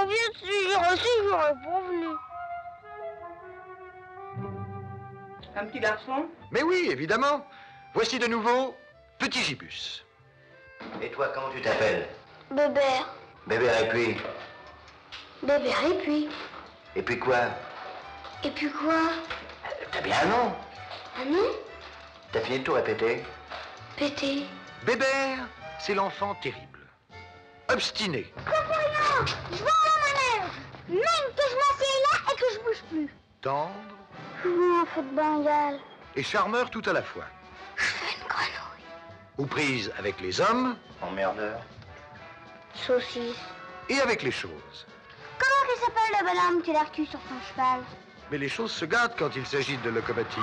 bien sûr, si j'aurais pas venu. Un petit garçon? Mais oui, évidemment. Voici de nouveau Petit Gibus. Et toi, comment tu t'appelles? Bébert. Bébert et puis? Bébert et puis? Et puis quoi? Et puis quoi? T'as bien un nom? Un nom? T'as fini de tout répéter? Pété. Bébert, c'est l'enfant terrible. Obstiné. Je fais rien. Je vais à la manège. Même que je m'assieds là et que je bouge plus. Tendre Je joue un feu de Bengale. et charmeur tout à la fois. Je fais une grenouille. Aux prises avec les hommes Emmerdeur. Saucisse. et avec les choses. Comment qu'il s'appelle le bonhomme qui a l'air cul sur son cheval? Mais les choses se gâtent quand il s'agit de locomotives.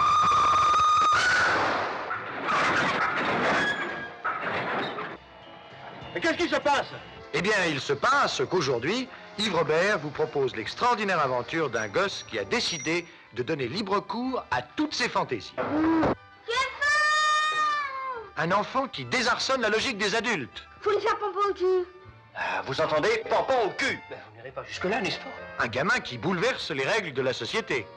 Mais qu'est-ce qui se passe? Eh bien, il se passe qu'aujourd'hui, Yves Robert vous propose l'extraordinaire aventure d'un gosse qui a décidé de donner libre cours à toutes ses fantaisies. J'ai faim! Un enfant qui désarçonne la logique des adultes. Faut lui faire pomper au cul. Ah, vous entendez? Pampon au cul! Ben, on n'irait pas jusque-là, n'est-ce pas? Un gamin qui bouleverse les règles de la société.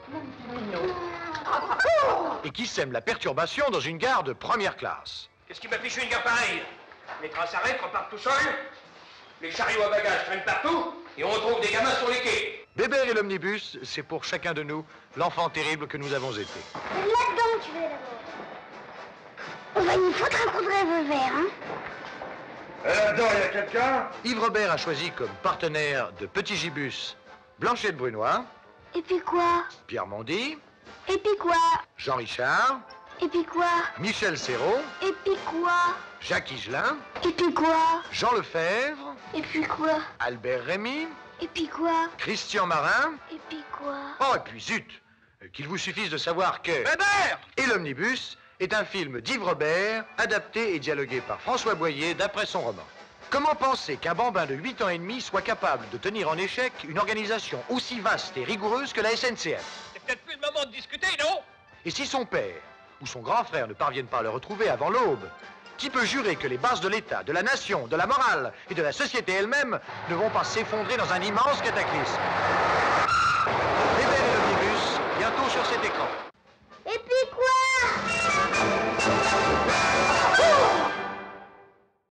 Et qui sème la perturbation dans une gare de première classe. Qu'est-ce qui m'a fichu une gare pareille? Les trains s'arrêtent, repartent tout seuls, les chariots à bagages traînent partout, et on retrouve des gamins sur les quais. Bébert et l'omnibus, c'est pour chacun de nous l'enfant terrible que nous avons été. C'est là-dedans que tu vas d'abord. On va nous foutre un coup de revolver, hein? Là-dedans, il y a quelqu'un? Yves Robert a choisi comme partenaire de Petit Gibus Blanchette Brunois, Et puis quoi? Pierre Mondy, Et puis quoi? Jean Richard, Et puis quoi? Michel Serrault, Et puis quoi? Jacques Higelin, Et puis quoi? Jean Lefebvre, Et puis quoi? Albert Rémy, Et puis quoi? Christian Marin. Et puis quoi? Oh, et puis zut, qu'il vous suffise de savoir que... Bébert! Et l'Omnibus est un film d'Yves Robert, adapté et dialogué par François Boyer d'après son roman. Comment penser qu'un bambin de 8 ans et demi soit capable de tenir en échec une organisation aussi vaste et rigoureuse que la SNCF? C'est peut-être plus le moment de discuter, non? Et si son père ou son grand frère ne parviennent pas à le retrouver avant l'aube, qui peut jurer que les bases de l'État, de la nation, de la morale et de la société elle-même ne vont pas s'effondrer dans un immense cataclysme? Bébert et l'Omnibus, bientôt sur cet écran.